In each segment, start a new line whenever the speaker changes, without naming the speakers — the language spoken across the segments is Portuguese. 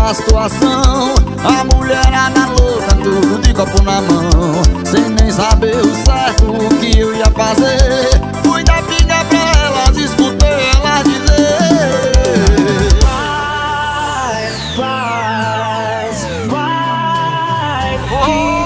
uma situação. A mulherada louca, tudo de copo na mão, sem nem saber o certo o que eu ia fazer. Fui dar pinga pra elas, escutei elas dizer: vai, vai, vai, oh.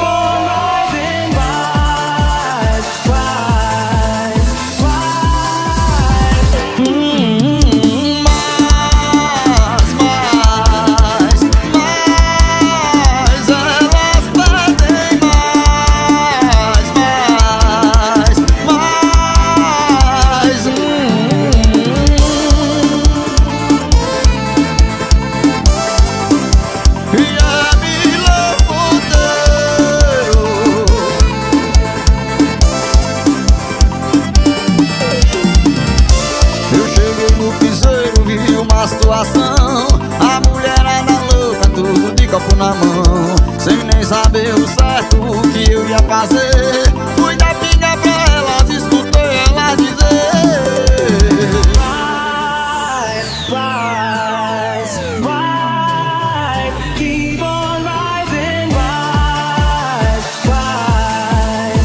Situação, a mulherada louca, tudo de copo na mão, sem nem saber o certo o que eu ia fazer. Fui dar pinga pra elas, escutei elas dizer: vai, vai, vai, keep on rising, vai, vai,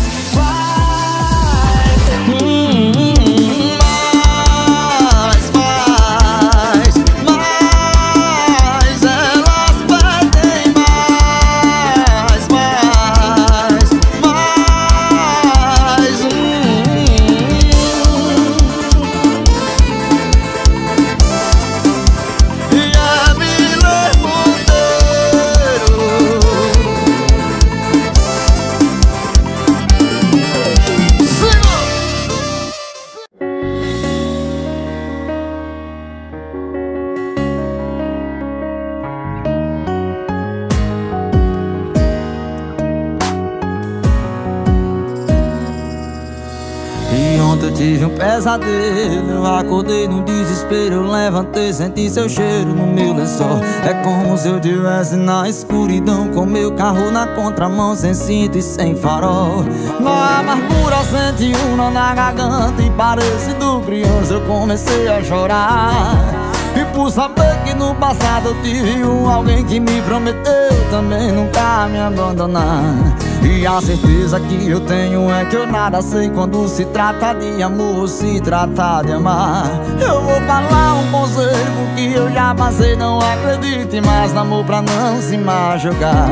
eu tive um pesadelo, eu acordei no desespero, eu levantei, senti seu cheiro no meu lençol. É como se eu tivesse na escuridão, com meu carro na contramão, sem cinto e sem farol. Na amargura senti um nó na garganta e parecido criança eu comecei a chorar. E por saber que no passado eu tive alguém que me prometeu também nunca me abandonar. E a certeza que eu tenho é que eu nada sei quando se trata de amor, se trata de amar. Eu vou falar um conselho que eu já passei, não acredite mais no amor pra não se machucar.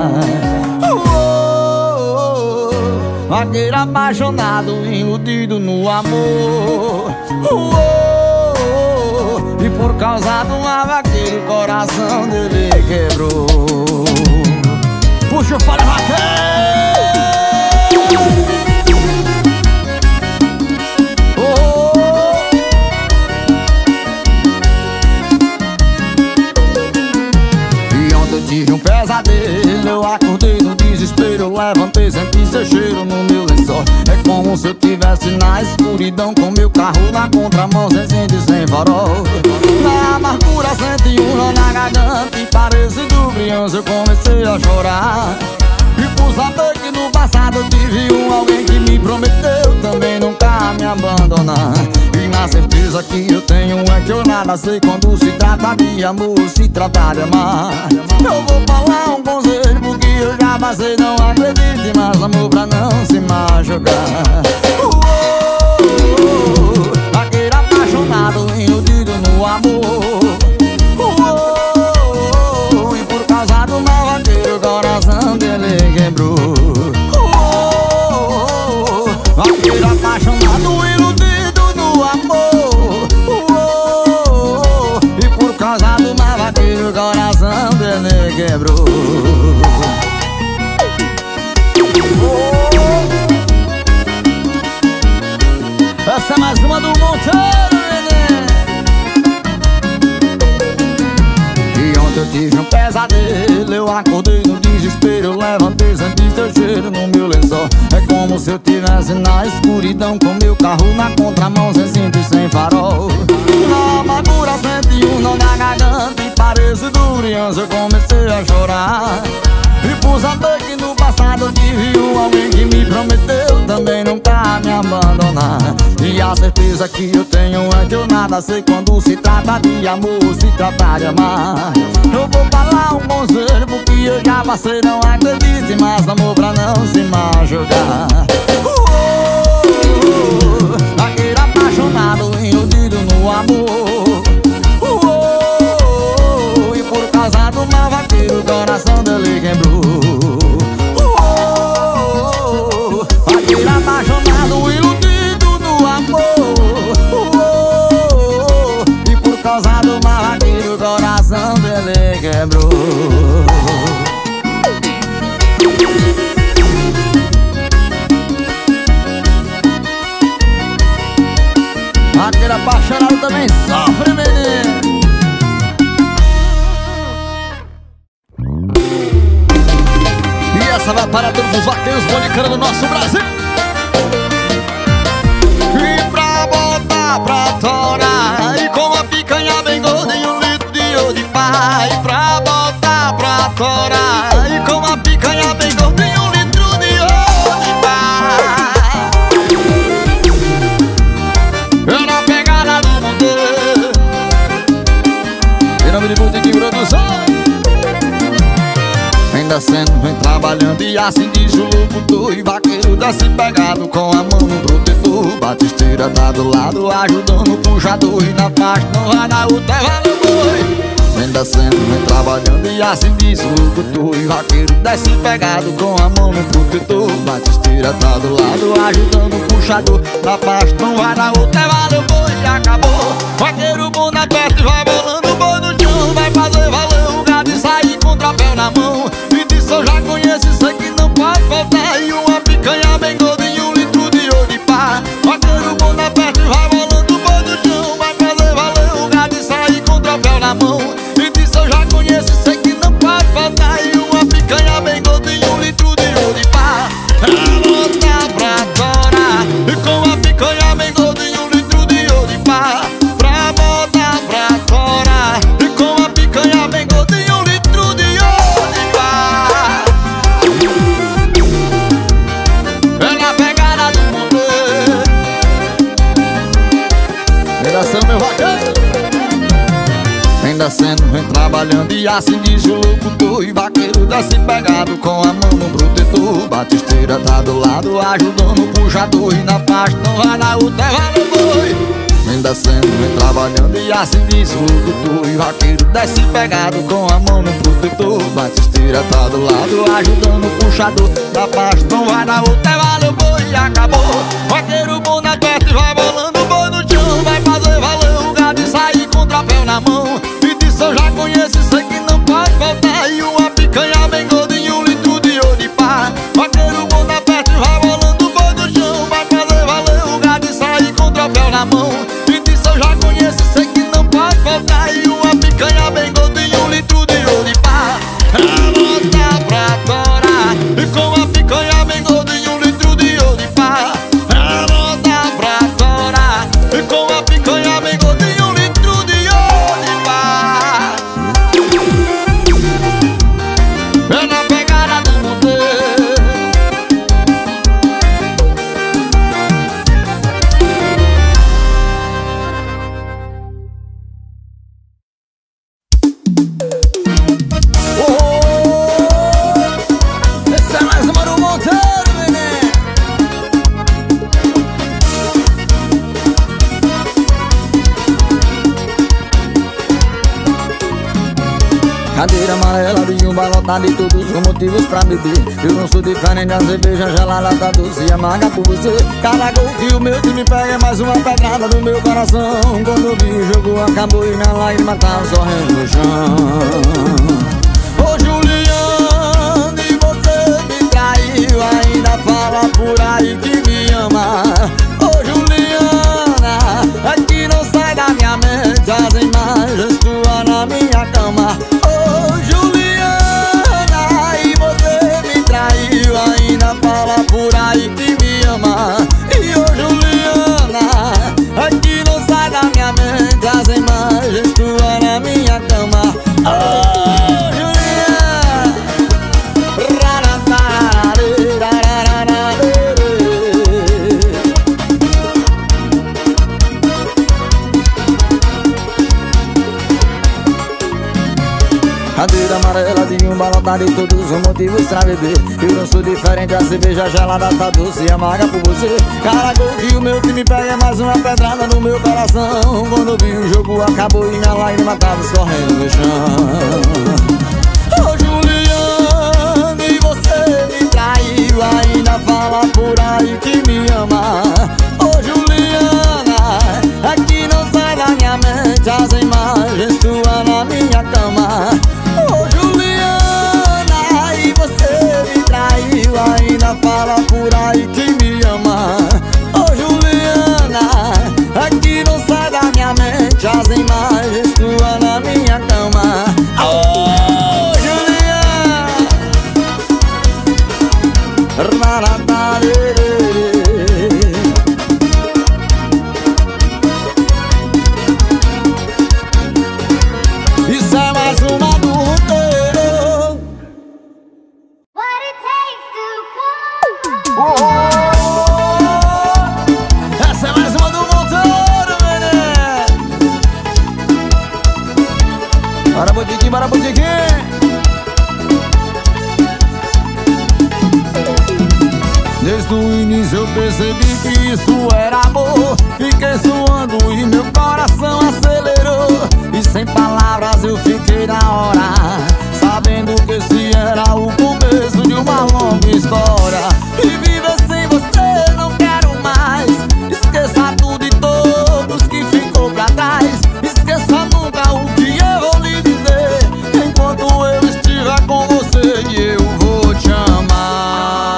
Vaqueiro apaixonado, iludido no amor. E por causa de uma vaqueira o coração dele quebrou. Puxa o fole, vaqueiro! E ontem eu tive um pesadelo, eu acordei no desespero, eu levantei, senti seu cheiro no meu lençol. É como se eu tivesse na escuridão, com meu carro na contramão, sem cinto e sem farol. Na amargura senti um nó na garganta e parecido criança eu comecei a chorar. E por saber que no passado eu tive alguém que me prometeu também nunca me abandonar. E na certeza que eu tenho é que eu nada sei quando se trata de amor, se trata de amar. Eu vou falar um conselho porque eu já passei, não acredite mais amor pra não se machucar. Vaqueiro apaixonado, iludido no amor. E por causa do mal vaqueiro o coração dele quebrou. Vaqueiro apaixonado, iludido no amor. E por causa do mal vaqueiro o coração dele quebrou. Essa é mais uma do Monteiro, neném. E ontem eu tive um pesadelo, eu acordei no desespero, eu levantei, senti seu cheiro no meu lençol. É como se eu tivesse na escuridão, com meu carro na contramão, sem cinto e sem farol. Na amargura senti um nó na garganta e parecido criança eu comecei a chorar. E por saber que no passado eu tive alguém que me prometeu também nunca me abandonar. E a certeza que eu tenho é que eu nada apaixonada, sei quando se trata de amor, se trata de amar. Eu vou falar um conselho porque eu já passei, não acredite mais no amor pra não se machucar. Aquele apaixonado iludido no amor, e por causa do mal vaqueiro o coração dele quebrou. Aquele apaixonado iludido no amor, e por causa do mal vaqueiro o coração dele quebrou. Aquele apaixonado também sofre, menino. E essa vai para todos os vaqueiros bonicanos do nosso Brasil.
E pra botar pra torar, e com a picanha bem gorda e um litro de ouro de pá. E pra botar pra torar, e com a picanha bem gorda e um litro de ouro de pá. Eu na pegada do Monteiro,
Em nome de Boutique Produção. Ainda sendo, vem trabalhando e assim diz o locutor. E vaqueiro desce pegado com a mão no protetor. Batisteira tá do lado ajudando o puxador. E na parte não vai dar o terreno boi. Ainda sendo, vem trabalhando e assim diz o locutor. E vaqueiro desce pegado com a mão no protetor. Batisteira tá do lado ajudando o puxador. Na parte não vai dar o terreno boi. E acabou. Vaqueiro bom na perto e vai bolando o boi no chão. Vai fazer valer o gado e sair com o trapéu na mão. E disso eu já conheço, sei que não pode faltar. E uma picanha bem gorda e um litro de ouro de pá. Vaqueiro bom na perto e vai bolando o boi no chão. Vai fazer valer o gado e sair com o trapéu na mão. E disso eu já conheço, sei que não pode faltar. E uma picanha bem gorda e um litro de ouro de pá. Pra botar pra torar, e com a picanha bem gorda e um litro de ouro de pá. Pra botar pra torar, e com a picanha bem gorda e um litro de ouro de pá. É na pegada do Monteiro. Redação, meu vaqueiro. Ainda sendo, vem trabalhando e assim diz o locutor. E vaqueiro desce pegado com a mão no protetor. Batisteira tá do lado ajudando o puxador. E na parte não vai dar o terreno boi. Ainda sendo, vem trabalhando e assim diz o locutor. E vaqueiro desce pegado com a mão no protetor. Batisteira tá do lado ajudando o puxador. Na parte não vai dar o terreno boi. E acabou. Vaqueiro bom na perto e vai bolando o boi no chão. Vai fazer valer o gado e sair com o trapéu na mão. E disso eu já conheço, sei que não pode faltar. E uma picanha bem gorda e um litro de ouro de pá. Vaqueiro bom na perto e vai bolando o boi no chão. Vai fazer valer o gado e sair com o trapéu na mão. E disso eu já conheço, sei que não pode faltar. E uma picanha bem gorda e um litro de ouro de pá. Pra botar pra torar, e com a picanha bem gorda e um litro de ouro de pá. Pra botar pra torar, e com a picanha bem gorda e um litro de ouro de pá. É na pegada do Monteiro. Esse é mais uma do Monteiro, menino. Cadeira amarela, vinho balotado e todos os motivos pra beber. Eu não sou diferente da cerveja gelada, tá doce e amarga por você. Cada gol que o meu time pega é mais uma pedrada no meu coração. Quando eu vi o jogo acabou e minha lágrima tá sorrendo no chão. Ô Juliana, e você me traiu, ainda fala por aí que me ama. Ô Juliana, é que não sai da minha mente as imagens tuas na minha cama. Ô Juliana, e você me traiu, ainda fala por aí que me ama. E ô Juliana, é que não sai da minha mente as imagens tuas na minha cama. Ô Juliana, barriguinho balotado e todos os motivos pra beber. Eu não sou diferente, a cerveja gelada tá doce e amarga por você. Caraca, que o meu time pega é mais uma pedrada no meu coração. Quando eu vi o jogo acabou e minha lágrima tava escorrendo no chão. Ô Juliana, e você me traiu, ainda fala por aí que me ama. Ô Juliana, aqui não sai da minha mente as imagens tuas na minha cama. Ô Juliana, e você me traiu, ainda fala por aí que me ama. Ô Juliana, aqui não sai da minha mente as imagens tuas na minha cama. Ô Juliana, isso é mais uma do roteiro.
What it takes to come.
Essa é mais uma do Monteiro, menino. Bora, botiquim, bora, botiquim. Desde o início eu percebi que isso era amor. Fiquei suando e meu coração acelerou. E sem palavras eu fiquei na hora, sabendo que esse era o começo de uma longa história. E viver sem você não quero mais. Esqueça tudo e todos que ficou pra trás. Esqueça nunca o que eu vou lhe dizer. Enquanto eu estiver com você, eu vou te amar.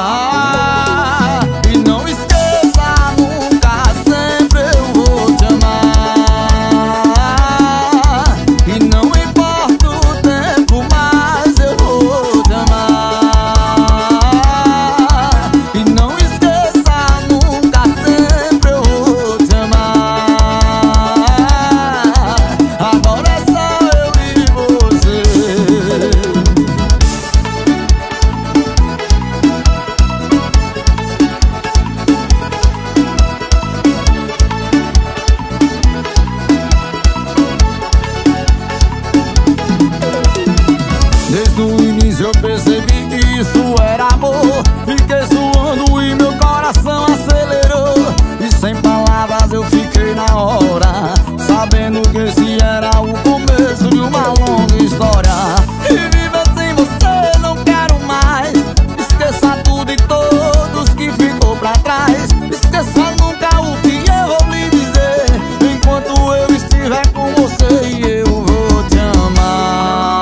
Desde o início eu percebi que isso era amor. Fiquei suando e meu coração acelerou. E sem palavras eu fiquei na hora, sabendo que esse era o começo de uma longa história. E viver sem você não quero mais. Esqueça tudo e todos que ficou pra trás. Esqueça nunca o que eu vou lhe dizer. Enquanto eu estiver com você, eu vou te amar.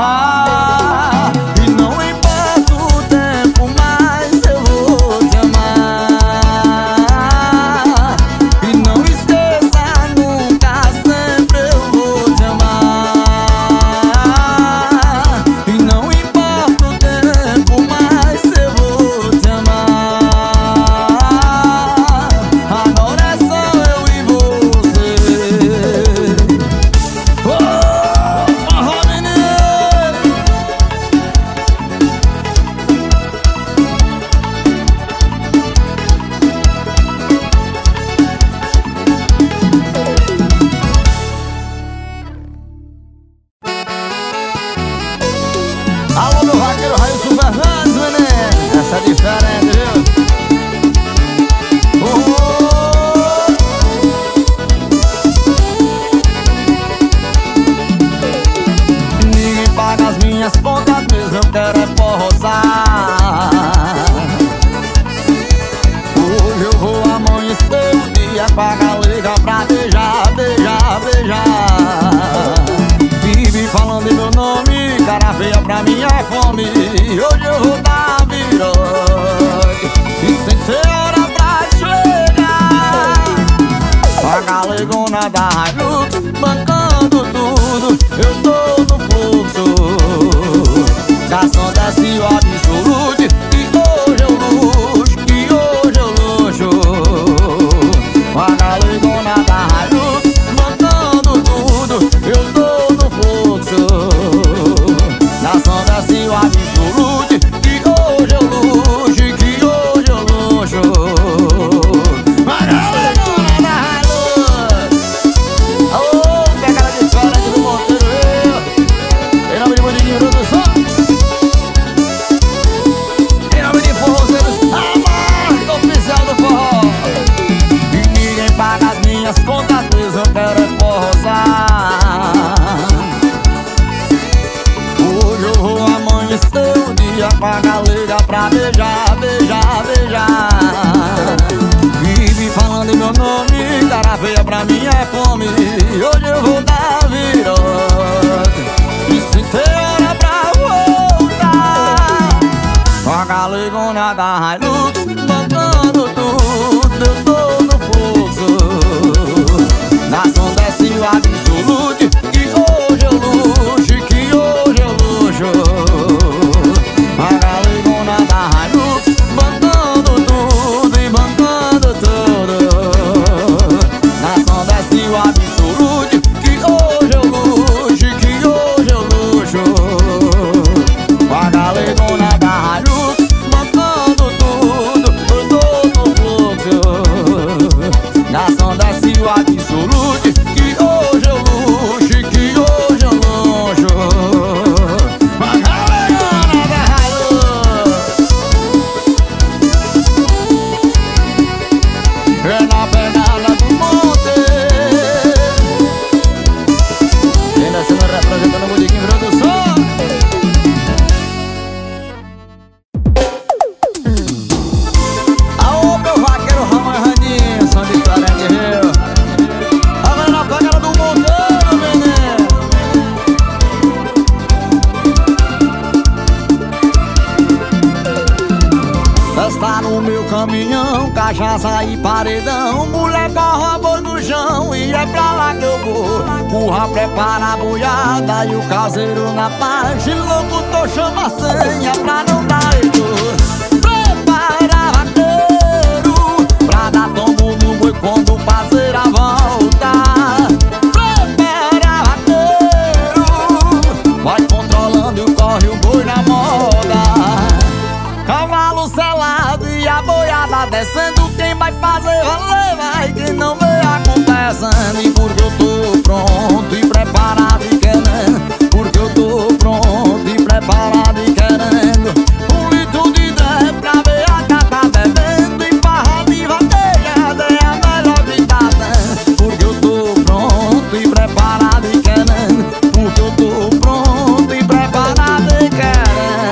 Alô, meu vaqueiro Railson Fernandes, menino. Essa é diferente, viu? Ninguém paga as minhas contas mesmo, eu quero é forrosar. Hoje eu vou amanhecer o dia com a galega pra beijar, beijar, beijar. Vive falando em meu nome, cara feia pra mim é fome. Hoje eu vou dar virote e sem ter hora pra chegar. A galegona da Hilux bancando tudo, eu tô no fluxo. Garçom desce o absolute, que hoje eu luxo, que hoje eu luxo. A galegona da Hilux bancando tudo, eu tô no fluxo. Garçom desce o absolute, que hoje eu luxo, que hoje eu luxo. A galegona da Hilux.
Está no meu caminhão, cachaça e paredão, mulher barra boi no chão e é pra lá que eu vou. Curra prepara a boiada e o caseiro na paz, e locutor chama a senha pra não dar dor. Prepara vaqueiro pra dar tombo no boi quando o parceira volta. Prepara vaqueiro, vai controlando e corre o boi na moda. Cavalo selado e a boiada descendo, quem vai fazer valer vai, quem não vê acontecendo. E porque eu tô pronto e preparado e querendo, porque eu tô pronto e preparado e querendo, 1 litro de dré pra ver a gata bebendo, e farra de vaquejada é a melhor que tá tendo. Porque eu tô pronto e preparado e querendo, porque eu tô pronto e preparado e querendo.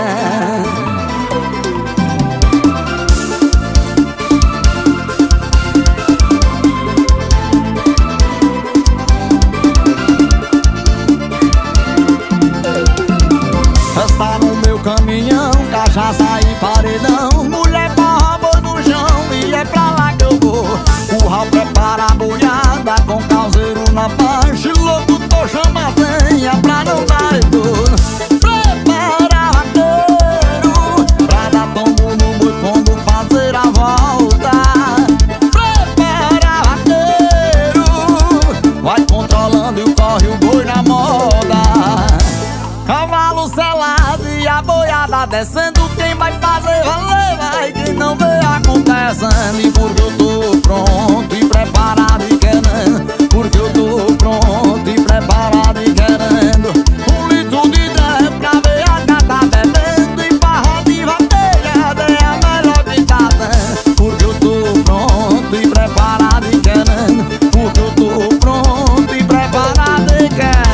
Está no meu caminhão, cachaça e paredão, mulher barra boi no chão e é pra lá que eu vou. Curral prepara a boiada com calzeiro na paz, locutor chama a senha pra não dar dor. Prepara vaqueiro pra dar tombo no boi quando fazer a volta. Prepara vaqueiro, vai controlando e corre o boi na moda. Cavalo selado e a boiada descendo, quem vai fazer valer vai, quem não vê acontecendo. E porque eu tô pronto e preparado e querendo, porque eu tô pronto e preparado e querendo, 1 litro de dré pra ver a gata bebendo, e farra de vaquejada é a melhor que tá tendo. Porque eu tô pronto e preparado e querendo, porque eu tô pronto e preparado e querendo.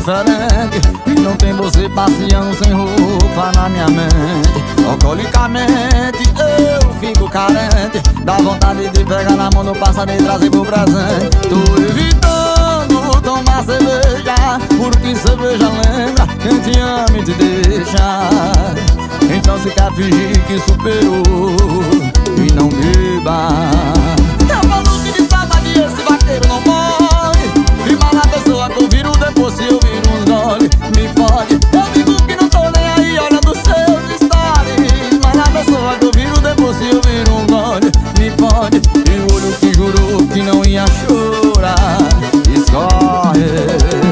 diferente. E não tem você passeando sem roupa na minha mente. Alcoolicamente eu fico carente. Dá vontade de pegar na mão do pássaro e trazer pro presente. Tô evitando tomar cerveja, porque cerveja lembra quem te ama e te deixa. Então se quer fingir que superou e não beba. Eu falo que de saudade esse vaqueiro não morre. E mal a pessoa que eu viro depois se eu viro uns gole. Me pode, eu digo que não tô nem aí olhando seus stories. Mal a pessoa que eu viro depois se eu viro um gole. Me pode, e o olho que jurou que não ia chorar escorre.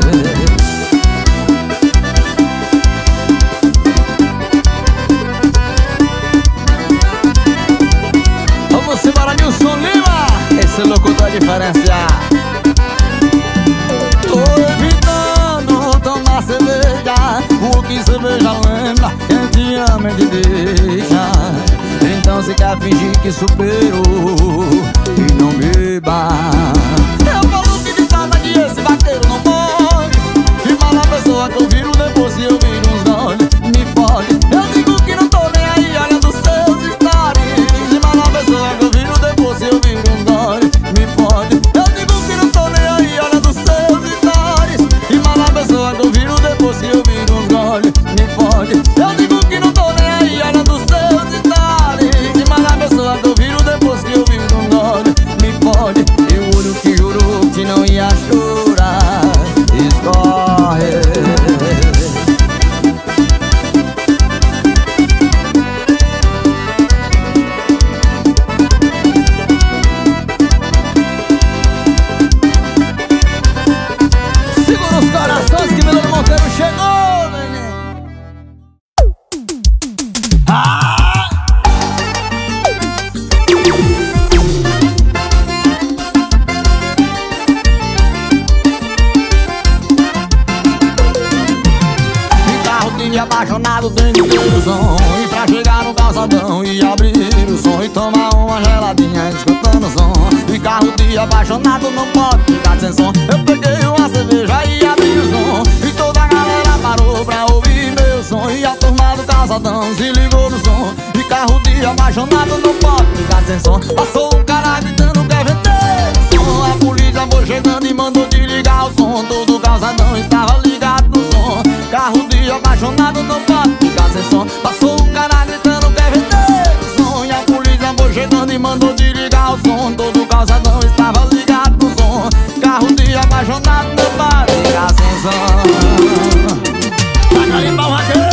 Nilson Lima, esse locutor é diferenciado. Tô evitando tomar cerveja, porque cerveja lembra quem te ama e te deixa. Então se quer fingir que superou e não beba. Eu falo que de saudade esse vaqueiro não morre. E mal a pessoa que eu viro depois se eu viro uns gole. Me pode, eu digo que não tô nem aí olhando seus stories. E mal a pessoa que eu viro depois se eu viro uns gole. Me pode, eu digo que não tô nem aí olhando seus stories. E mal a pessoa que eu viro depois se eu viro uns gole. Me pode, eu digo que não tô nem aí olhando seus stories. E mal a pessoa que eu viro depois que eu viro uns gole. Me pode, e o olho que jurou que não ia chorar escorre. Chegou, menino! De carro de apaixonado tem que ter o som. E pra chegar no calçadão e abrir o som e tomar uma geladinha escutando o som. De carro de apaixonado não pode ficar sem som. Eu peguei uma cerveja e abri o som. E toda a galera parou pra ouvir meu som. E a turma do calçadão se ligou no som. De carro de apaixonado não pode ficar sem som. Passou um cara gritando quer vender som. A polícia foi chegando e mandou desligar o som. Todo o calçadão estava ligado no som. Carro de apaixonado não pode ficar sem som. Passou um cara gritando quer vender som. E a polícia foi chegando e mandou desligar o som. Todo o calçadão estava ligado no som. Carro de apaixonado não pode ficar sem som. Vai carimbrar o vaqueiro.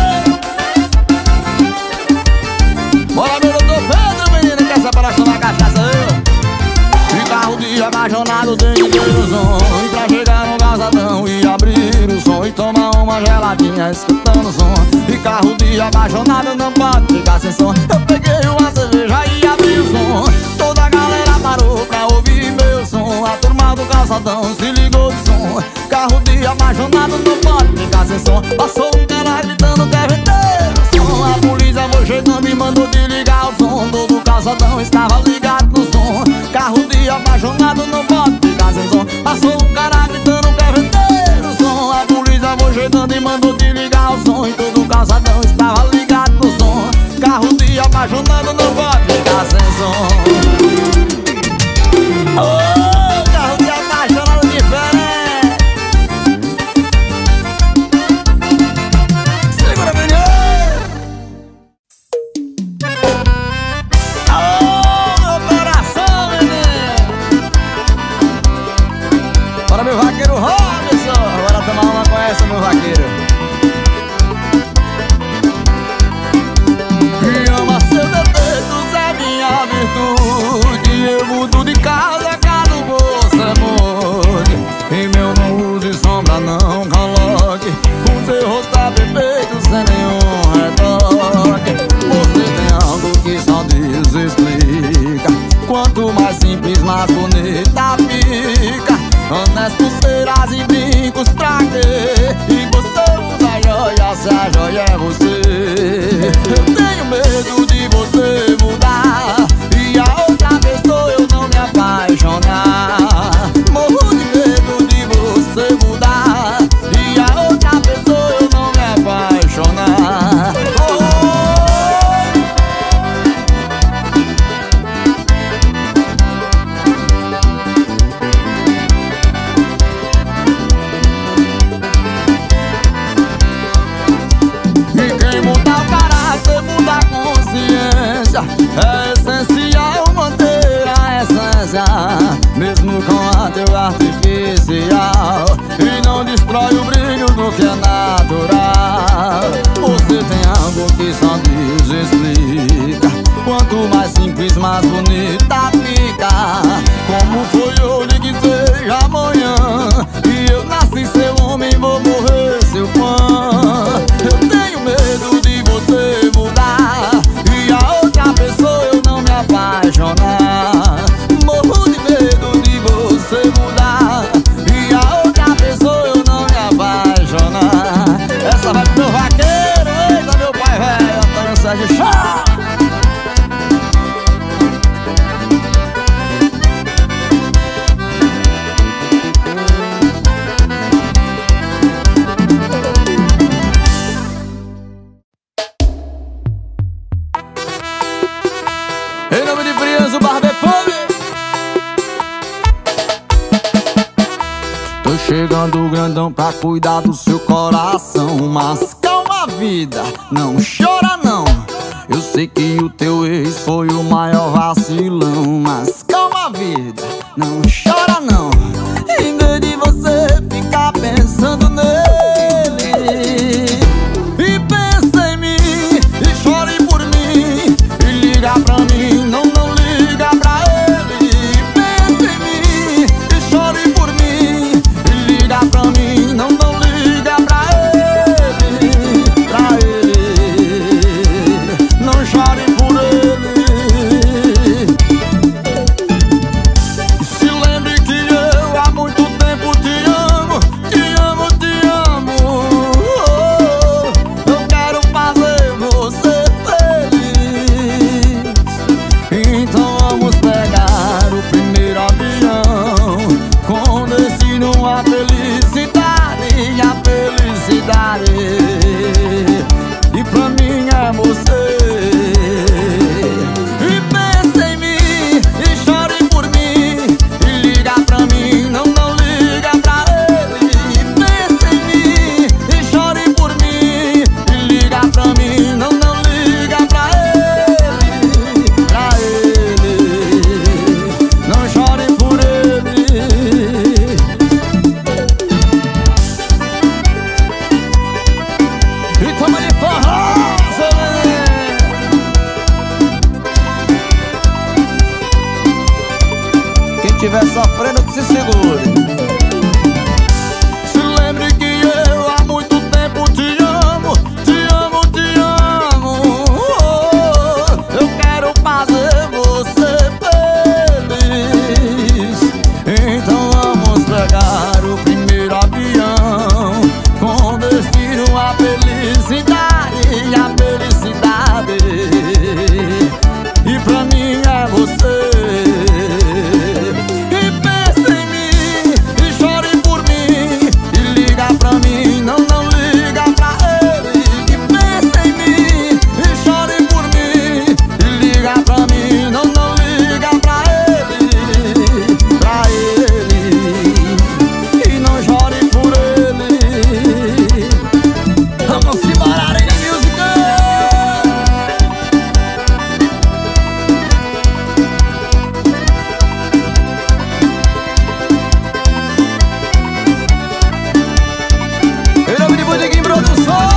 Bora meu doutor Pedro, menino, que essa separação da cachaça eu. De carro de apaixonado tem que ter o som. E pra chegar no calçadão e abrir o som e tomar uma geladinha escutando o som. De carro de apaixonado não pode ficar sem som. Eu peguei uma cerveja e abri o som. Toda a galera parou pra ouvir meu som. A turma do calçadão se ligou do som. Carro de apaixonado não pode ficar sem som. Passou um cara gritando quer vender o som. A polícia foi chegando e mandou desligar o som. Todo o calçadão estava ligado no som. Carro de apaixonado não pode ficar sem som. Passou um cara gritando quer vender o som. A polícia foi chegando e mandou desligar o som. E todo o calçadão estava ligado no som. Carro de apaixonado não pode ficar sem som. Oh, carro de apaixonado diferente. Segura, menino. Oh, meu coração, menino. Bora, meu vaqueiro Robson. Bora tomar uma com essa, meu vaqueiro. Me ama seu defeito, é minha virtude. Eu mudo de casa, caso você mude. E meu não use sombra, não coloque. O seu rosto tá perfeito, sem nenhum retoque. Você tem algo que só Deus explica. Quanto mais simples, mais bonita fica. Anéis, pulseiras e brincos pra quê? E você usa joia, se a joia é você. Eu tenho medo de você mudar e a outra pessoa eu não me apaixonar. Morro de medo de você mudar e teu artificial e não destrói o brilho do que é natural. Você tem algo que só Deus explica. Quanto mais simples, mais bonita fica. Como foi hoje que seja amanhã, e eu nasci seu homem, vou morrer seu fã. Eu tenho medo de você mudar e a outra pessoa eu não me apaixonar. Morro de medo de você mudar e a outra pessoa eu não me apaixonar. Essa vai pro meu vaqueiro, eita meu pai velho, Antônio Sérgio Chá. Em nome de Friança, o Barbepone. Tô chegando grandão pra cuidar do seu coração. Mas calma, vida, não chora não. Eu sei que o teu ex foi o maior vacilão. Mas calma, vida, não chora não. Em vez de você ficar pensando nele, e pensa em mim, e chore por mim, e liga pra mim, não liga pra ele. Pensa em mim, e chore por mim, e liga pra mim, não liga pra ele. Não chore por ele. Se lembre que eu há muito tempo te amo, te amo, te amo. Eu quero fazer você feliz. Então vamos pegar o primeiro avião com destino à felicidade, a felicidade. E pra mim é você. E pensa em mim, e chore por mim, e liga pra mim, não liga pra ele. E pensa em mim, e chore por mim, e liga pra mim, não liga pra ele. Não chore por ele. E toma de forró, seu neném. Quem tiver sofrendo que se segure. Se lembre que eu há muito tempo te amo, te amo, te amo. Eu quero fazer você feliz. Então vamos pegar o primeiro avião com destino à felicidade, a felicidade. E pra mim é você. E pensa em mim, e chore por mim, e liga pra mim, não liga pra ele. E pensa em mim, e chore por mim, e liga pra mim, não liga pra ele. E não chore por ele. Vamos se parar aí na música. Em nome de Bodeguinho Produções.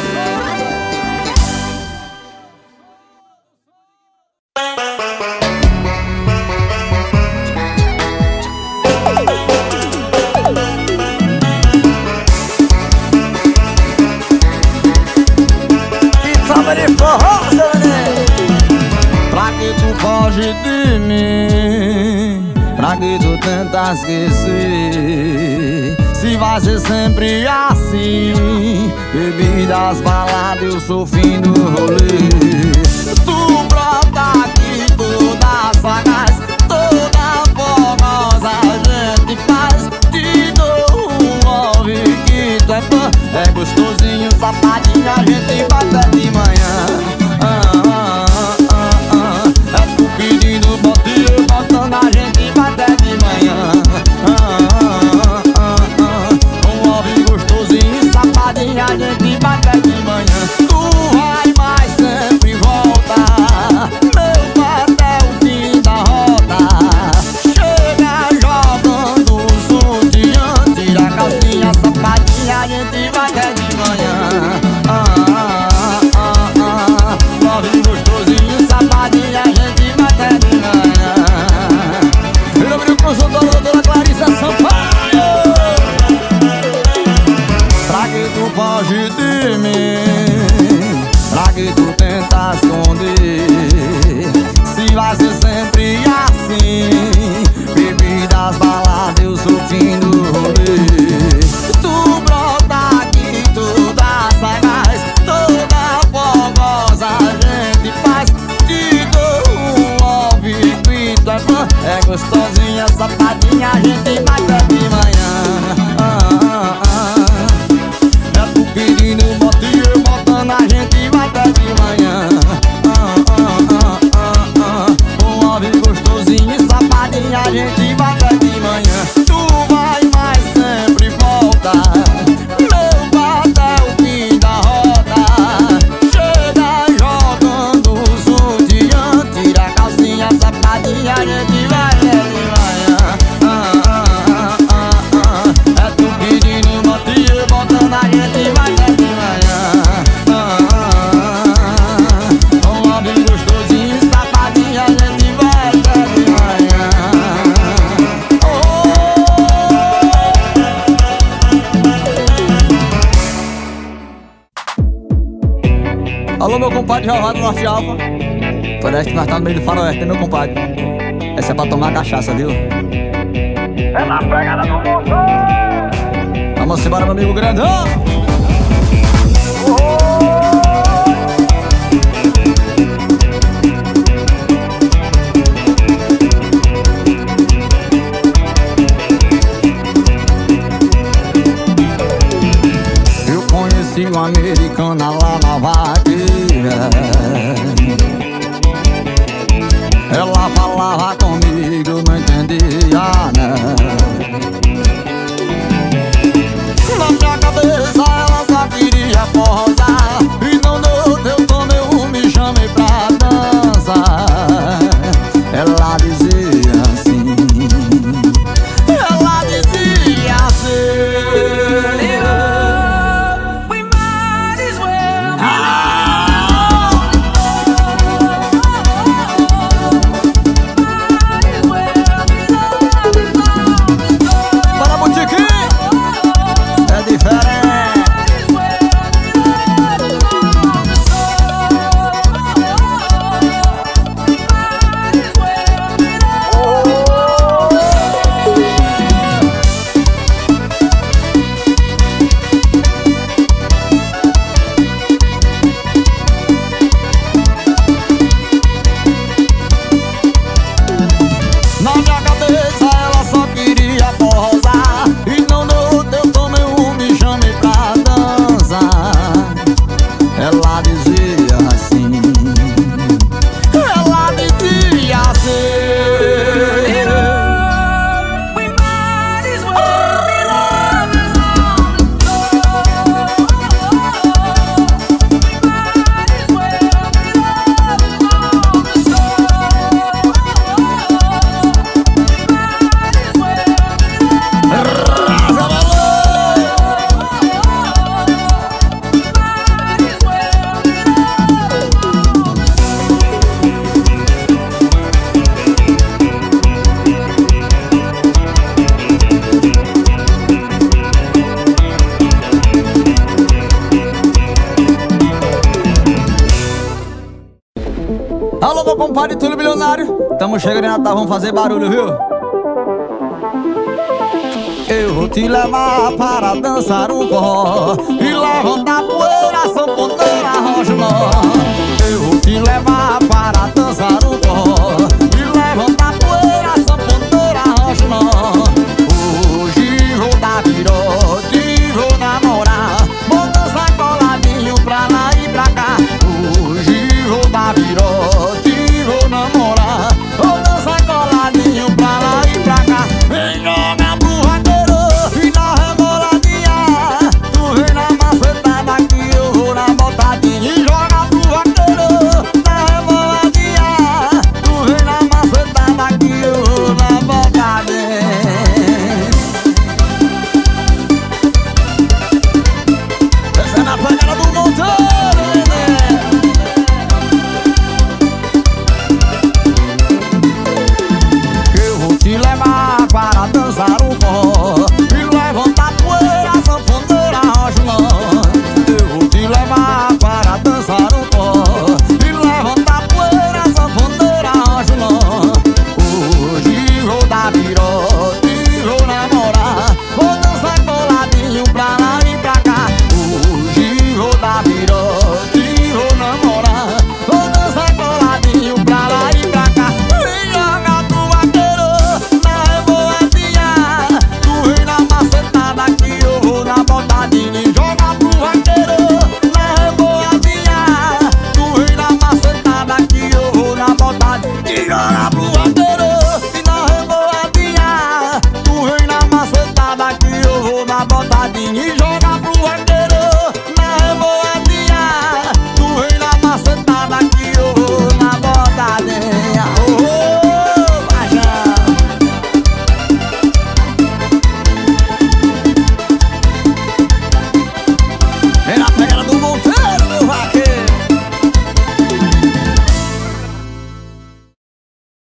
E toma de forró, seu neném. Pra que tu foge de mim? Pra que tu tenta esquecer? Se vai ser sempre assim, bebidas, baladas, eu sou fim do rolê. Tu brota aqui toda sagaz, toda formosa a gente faz. Te dou um love que tu é fã, é gostosinho, safadinho, a gente vai até de manhã. É tu pedindo, bota e eu botando, a gente vai até de manhã. Um love gostosinho, safadinho, a gente vai até de manhã. Tu vai, mas sempre volta, meu até o fim da rota. fim do rolê. Tu brota aqui, toda sagaz, toda fogosa a gente faz. Te dou um ouvido e tu é fã. É gostosinha, safadinha, a gente vai até de manhã. É tu pedindo, bota e eu botando, a gente vai até de manhã. Um ouvido gostosinho e safadinha, a gente vai até de manhã. Tu vai, mas sempre volta. Meu até o fim da roda. Chega jogando o sutiã, tira a calcinha, safadinha, a gente vai até de manhã. É tu pedindo, bota e eu botando, a gente vai até de manhã. Um homem gostosinho e safadinha, a gente vai até de manhã. Alô, meu compadre Jeová do Norte Alfa. Parece que nós tá no meio do faroeste, né, meu compadre? Essa é pra tomar cachaça, viu?
É na pegada do motor.
Vamos embora, meu amigo grandão. Eu conheci uma americana lá na vaqueira. Ela falava comigo, não entendia nada. Na minha cabeça ela só queria posar, e não deu tempo, eu me chamei pra dançar. Ela dizia assim, ela dizia assim. Para botiquim é diferente. Na minha cabeça ela só queria posar, e não deu tempo, eu me chamei pra dançar. Ela dizia assim, ela dizia assim. Alô, meu compadre Túlio Bilionário. Tamo chegando em Natal, vamos fazer barulho, viu? Eu vou te levar para dançar um forró e levantar poeira, sanfoneira, rocha. Eu vou te levar para dançar